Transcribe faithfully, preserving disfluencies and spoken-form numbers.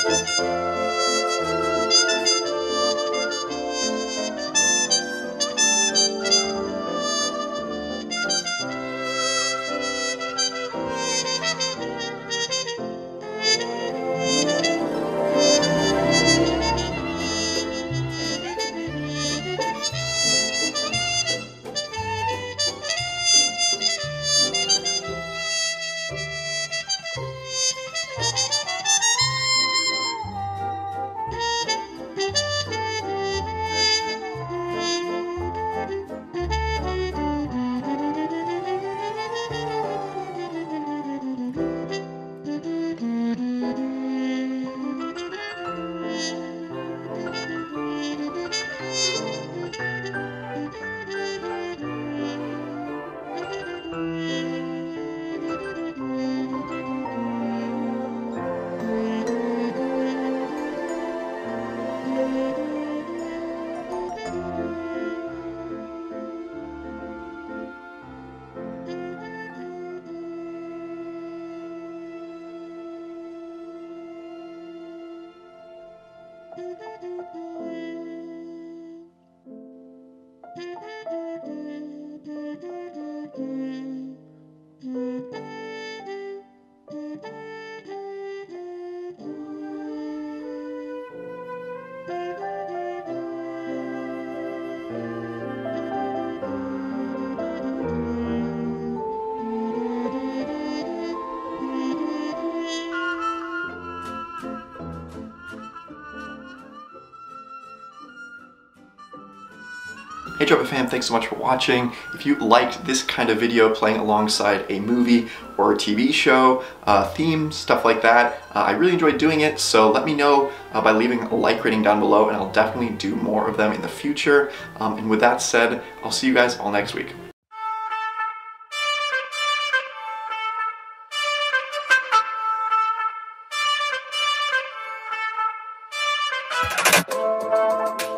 Hey Drop It fam, thanks so much for watching. If you liked this kind of video playing alongside a movie or a T V show, uh, theme, stuff like that, uh, I really enjoyed doing it, so let me know uh, by leaving a like rating down below and I'll definitely do more of them in the future. Um, and with that said, I'll see you guys all next week. Thank you.